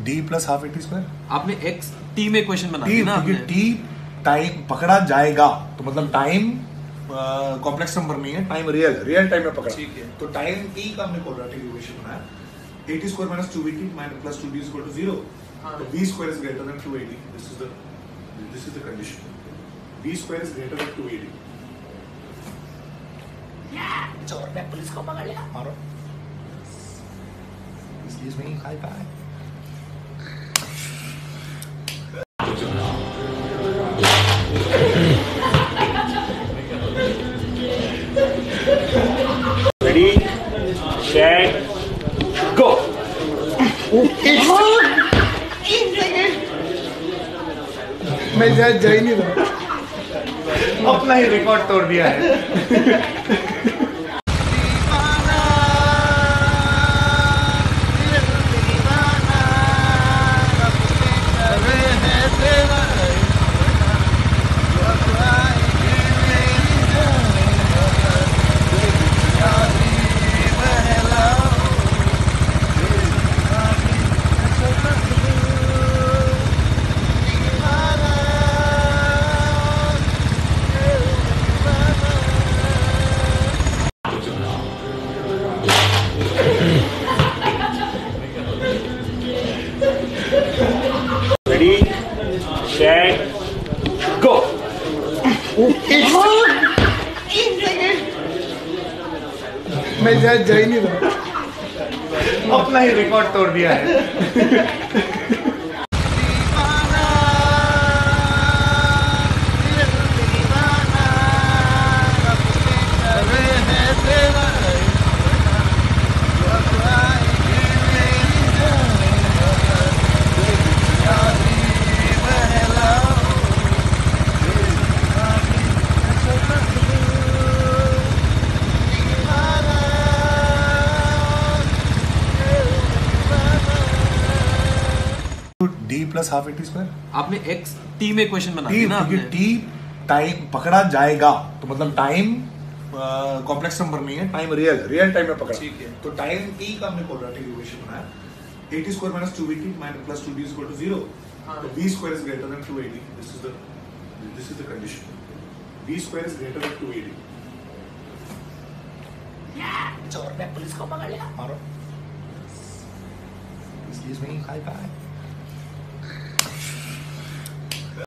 D plus half AT square. आपने x t में question बना दिया ना आपने। टी टाइम पकड़ा जाएगा तो मतलब टाइम कॉम्प्लेक्स नंबर नहीं है, टाइम रियल टाइम में पकड़ा। ठीक है। तो टाइम टी का हमने क्वाड्रेटिक इक्वेशन बनाया, 80 square minus 280 minus plus 2d is equal to 0। तो b square is greater than 280। This is the condition. b square is greater than 280। चोर ने पुलिस को पकड़ लिया, मारो। Excuse me, hi bye. Ready, set, go. मैं जा ही नहीं रहा, अपना ही रिकॉर्ड तोड़ दिया है। Ready, set, go. मैं जा ही नहीं रहा, अपना ही रिकॉर्ड तोड़ दिया है। D plus half AT square. आपने एक्स टी में क्वेश्चन बना दिया ना आपने। टी टाइम पकड़ा जाएगा तो मतलब टाइम कॉम्प्लेक्स नंबर नहीं है, टाइम रियल टाइम में पकड़ा। ठीक है। तो टाइम टी का हमने क्वाड्रेटिक इक्वेशन बनाया, 80 square minus 280 minus plus 2d is equal to 0। तो b square is greater than 280। This is the condition. b square is greater than 280। चोर ने पुलिस को पकड़ लिया, मारो। Excuse me, hi bye.